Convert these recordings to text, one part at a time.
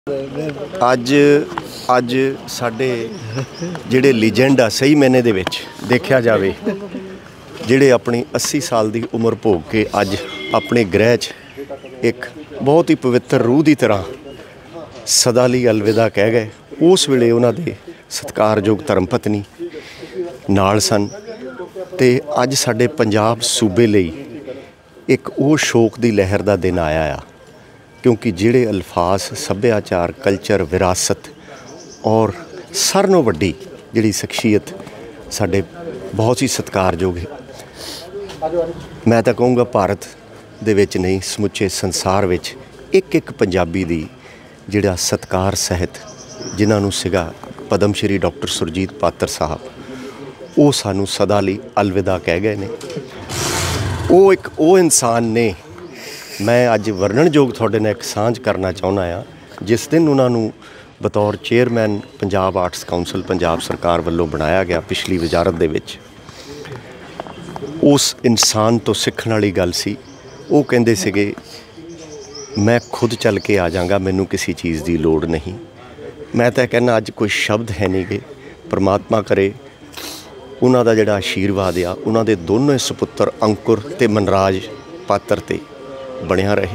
ਅੱਜ ਅੱਜ ਸਾਡੇ ਜਿਹੜੇ ਲੀਜੈਂਡ ਆ ਸਹੀ ਮੈਨੇ ਦੇ ਵਿੱਚ ਦੇਖਿਆ ਜਾਵੇ, ਜਿਹੜੇ ਆਪਣੀ 80 ਸਾਲ ਦੀ ਉਮਰ ਭੋਗ ਕੇ ਅੱਜ ਆਪਣੇ ਗ੍ਰਹਿ 'ਚ ਇੱਕ ਬਹੁਤ ਹੀ ਪਵਿੱਤਰ ਰੂਹ ਦੀ ਤਰ੍ਹਾਂ ਸਦਾ ਲਈ ਅਲਵਿਦਾ ਕਹਿ ਗਏ। ਉਸ ਵੇਲੇ ਉਹਨਾਂ ਦੇ ਸਤਿਕਾਰਯੋਗ ਧਰਮ ਪਤਨੀ ਨਾਲ ਸਨ ਅਤੇ ਅੱਜ ਸਾਡੇ ਪੰਜਾਬ ਸੂਬੇ ਲਈ ਇੱਕ ਉਹ ਸ਼ੋਕ ਦੀ ਲਹਿਰ ਦਾ ਦਿਨ ਆਇਆ ਆ, ਕਿਉਂਕਿ ਜਿਹੜੇ ਅਲਫਾਜ਼ ਸੱਭਿਆਚਾਰ, ਕਲਚਰ, ਵਿਰਾਸਤ ਔਰ ਸਾਰਿਆਂ ਨਾਲੋਂ ਵੱਡੀ ਜਿਹੜੀ ਸ਼ਖਸੀਅਤ ਸਾਡੇ ਬਹੁਤ ਹੀ ਸਤਿਕਾਰਯੋਗ ਹੈ। ਮੈਂ ਤਾਂ ਕਹੂੰਗਾ ਭਾਰਤ ਦੇ ਵਿੱਚ ਨਹੀਂ, ਸਮੁੱਚੇ ਸੰਸਾਰ ਵਿੱਚ ਇੱਕ ਪੰਜਾਬੀ ਦੀ ਜਿਹੜਾ ਸਤਿਕਾਰ ਸਹਿਤ ਜਿਨ੍ਹਾਂ ਨੂੰ ਸੀਗਾ ਪਦਮ ਸ਼੍ਰੀ ਡਾਕਟਰ ਸੁਰਜੀਤ ਪਾਤਰ ਸਾਹਿਬ, ਉਹ ਸਾਨੂੰ ਸਦਾ ਲਈ ਅਲਵਿਦਾ ਕਹਿ ਗਏ ਨੇ। ਉਹ ਇਨਸਾਨ ਨੇ। ਮੈਂ ਅੱਜ ਵਰਣਨਯੋਗ ਤੁਹਾਡੇ ਨਾਲ ਇੱਕ ਸਾਂਝ ਕਰਨਾ ਚਾਹੁੰਦਾ ਹਾਂ। ਜਿਸ ਦਿਨ ਉਹਨਾਂ ਨੂੰ ਬਤੌਰ chairman Punjab arts council Punjab ਸਰਕਾਰ ਵੱਲੋਂ ਬਣਾਇਆ ਗਿਆ ਪਿਛਲੀ ਵਜ਼ਾਰਤ ਦੇ ਵਿੱਚ, ਉਸ ਇਨਸਾਨ ਤੋਂ ਸਿੱਖਣ ਵਾਲੀ ਗੱਲ ਸੀ। ਉਹ ਕਹਿੰਦੇ ਸੀਗੇ, ਮੈਂ ਖੁਦ ਚੱਲ ਕੇ ਆ ਜਾਵਾਂਗਾ, ਮੈਨੂੰ ਕਿਸੇ ਚੀਜ਼ ਦੀ ਲੋੜ ਨਹੀਂ। ਮੈਂ ਤਾਂ ਕਹਿੰਦਾ ਅੱਜ ਕੋਈ ਸ਼ਬਦ ਹੈ ਨਹੀਂ ਗੇ। ਪਰਮਾਤਮਾ ਕਰੇ ਉਹਨਾਂ ਦਾ ਜਿਹੜਾ ਆਸ਼ੀਰਵਾਦ ਆ ਉਹਨਾਂ ਦੇ ਦੋਨੋਂ ਸੁਪੁੱਤਰ ਅੰਕੁਰ ਅਤੇ ਮਨਰਾਜ ਪਾਤਰ 'ਤੇ ਬਣਿਆ ਰਹੇ।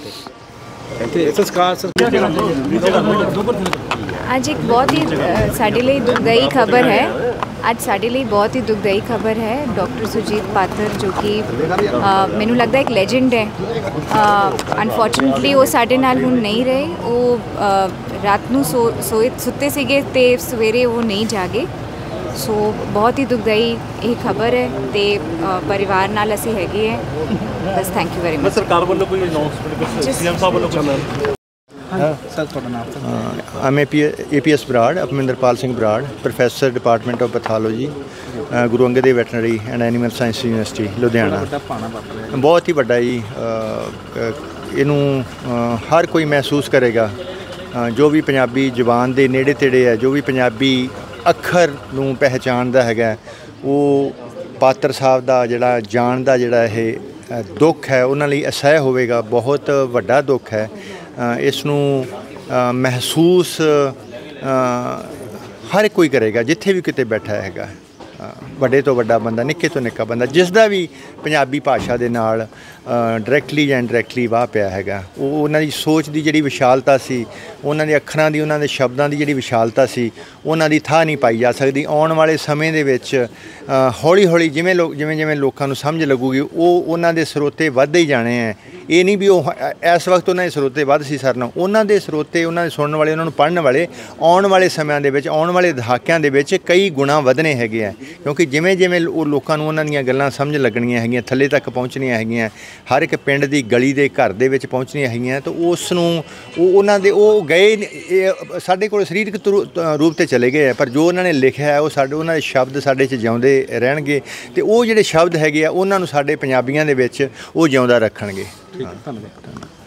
ਅੱਜ ਇੱਕ ਬਹੁਤ ਹੀ ਸਾਡੇ ਲਈ ਦੁਖਦਾਈ ਖਬਰ ਹੈ। ਅੱਜ ਸਾਡੇ ਲਈ ਬਹੁਤ ਹੀ ਦੁਖਦਾਈ ਖਬਰ ਹੈ। ਡਾਕਟਰ ਸੁਰਜੀਤ ਪਾਤਰ ਜੋ ਕਿ ਮੈਨੂੰ ਲੱਗਦਾ ਇੱਕ ਲੈਜੈਂਡ ਹੈ, ਅਨਫੋਰਚੂਨੇਟਲੀ ਉਹ ਸਾਡੇ ਨਾਲ ਹੁਣ ਨਹੀਂ ਰਹੇ। ਉਹ ਰਾਤ ਨੂੰ ਸੁੱਤੇ ਸੀਗੇ ਅਤੇ ਸਵੇਰੇ ਉਹ ਨਹੀਂ ਜਾਗੇ। ਸੋ ਬਹੁਤ ਹੀ ਦੁਖਦਾਈ ਇਹ ਖਬਰ ਹੈ ਅਤੇ ਪਰਿਵਾਰ ਨਾਲ ਅਸੀਂ ਹੈਗੇ ਹੈ। ਬਸ ਥੈਂਕ ਯੂ ਵੈਰੀ ਮਚ। ਸਰਕਾਰ ਵੱਲੋਂ ਕੋਈ ਅਨਾਉਂਸਮੈਂਟ ਸੀਐਮ ਸਾਹਿਬ ਵੱਲੋਂ I'm APS Brad, Apminderpal Singh Brad, Professor Department of Pathology, Guru Angad Dev veterinary and animal science university Ludhiana. ਬਹੁਤ ਹੀ ਵੱਡਾ ਜੀ, ਇਹਨੂੰ ਹਰ ਕੋਈ ਮਹਿਸੂਸ ਕਰੇਗਾ ਜੋ ਵੀ ਪੰਜਾਬੀ ਜ਼ੁਬਾਨ ਦੇ ਨੇੜੇ ਤੇੜੇ ਹੈ, ਜੋ ਵੀ ਪੰਜਾਬੀ ਅੱਖਰ ਨੂੰ ਪਹਿਚਾਣਦਾ ਹੈਗਾ। ਉਹ ਪਾਤਰ ਸਾਹਿਬ ਦਾ ਜਿਹੜਾ ਜਾਣ ਦਾ ਜਿਹੜਾ ਇਹ ਦੁੱਖ ਹੈ ਉਹਨਾਂ ਲਈ ਅਸਹਿ ਹੋਵੇਗਾ। ਬਹੁਤ ਵੱਡਾ ਦੁੱਖ ਹੈ। ਇਸ ਨੂੰ ਮਹਿਸੂਸ ਹਰ ਕੋਈ ਕਰੇਗਾ ਜਿੱਥੇ ਵੀ ਕਿਤੇ ਬੈਠਾ ਹੈਗਾ। ਵੱਡੇ ਤੋਂ ਵੱਡਾ ਬੰਦਾ, ਨਿੱਕੇ ਤੋਂ ਨਿੱਕਾ ਬੰਦਾ, ਜਿਸ ਦਾ ਵੀ ਪੰਜਾਬੀ ਭਾਸ਼ਾ ਦੇ ਨਾਲ ਡਾਇਰੈਕਟਲੀ ਜਾਂ ਇੰਡਾਇਰੈਕਟਲੀ ਵਾਹ ਪਿਆ ਹੈਗਾ। ਉਹ ਉਹਨਾਂ ਦੀ ਸੋਚ ਦੀ ਜਿਹੜੀ ਵਿਸ਼ਾਲਤਾ ਸੀ, ਉਹਨਾਂ ਦੇ ਅੱਖਰਾਂ ਦੀ, ਉਹਨਾਂ ਦੇ ਸ਼ਬਦਾਂ ਦੀ ਜਿਹੜੀ ਵਿਸ਼ਾਲਤਾ ਸੀ, ਉਹਨਾਂ ਦੀ ਥਾਂ ਨਹੀਂ ਪਾਈ ਜਾ ਸਕਦੀ। ਆਉਣ ਵਾਲੇ ਸਮੇਂ ਦੇ ਵਿੱਚ ਹੌਲੀ ਹੌਲੀ ਜਿਵੇਂ ਲੋਕਾਂ ਨੂੰ ਸਮਝ ਲੱਗੂਗੀ, ਉਹ ਉਹਨਾਂ ਦੇ ਸਰੋਤੇ ਵੱਧਦੇ ਹੀ ਜਾਣੇ ਹੈ। ਇਹ ਨਹੀਂ ਵੀ ਉਹ ਇਸ ਵਕਤ ਉਹਨਾਂ ਦੇ ਸਰੋਤੇ ਵੱਧ ਸੀ ਸਰਨਾ, ਉਹਨਾਂ ਦੇ ਸਰੋਤੇ, ਉਹਨਾਂ ਦੇ ਸੁਣਨ ਵਾਲੇ, ਉਹਨਾਂ ਨੂੰ ਪੜ੍ਹਨ ਵਾਲੇ ਆਉਣ ਵਾਲੇ ਸਮਿਆਂ ਦੇ ਵਿੱਚ, ਆਉਣ ਵਾਲੇ ਦਹਾਕਿਆਂ ਦੇ ਵਿੱਚ ਕਈ ਗੁਣਾ ਵਧਣੇ ਹੈਗੇ ਆ। ਕਿਉਂਕਿ ਜਿਵੇਂ ਉਹ ਲੋਕਾਂ ਨੂੰ ਉਹਨਾਂ ਦੀਆਂ ਗੱਲਾਂ ਸਮਝ ਲੱਗਣੀਆਂ ਹੈਗੀਆਂ, ਥੱਲੇ ਤੱਕ ਪਹੁੰਚਣੀਆਂ ਹੈਗੀਆਂ, ਹਰ ਇੱਕ ਪਿੰਡ ਦੀ ਗਲੀ ਦੇ ਘਰ ਦੇ ਵਿੱਚ ਪਹੁੰਚਣੀਆਂ ਹੈਗੀਆਂ, ਤਾਂ ਉਸ ਨੂੰ ਉਹਨਾਂ ਦੇ ਉਹ ਗਏ ਸਾਡੇ ਕੋਲ ਸਰੀਰਕ ਰੂਪ 'ਤੇ ਚਲੇ ਗਏ ਆ, ਪਰ ਜੋ ਉਹਨਾਂ ਨੇ ਲਿਖਿਆ ਹੈ ਉਹ ਉਹਨਾਂ ਦੇ ਸ਼ਬਦ ਸਾਡੇ 'ਚ ਜਿਉਂਦੇ ਰਹਿਣਗੇ ਅਤੇ ਉਹ ਜਿਹੜੇ ਸ਼ਬਦ ਹੈਗੇ ਆ ਉਹਨਾਂ ਨੂੰ ਸਾਡੇ ਪੰਜਾਬੀਆਂ ਦੇ ਵਿੱਚ ਉਹ ਜਿਉਂਦਾ ਰੱਖਣਗੇ। ਧੰਨਵਾਦ।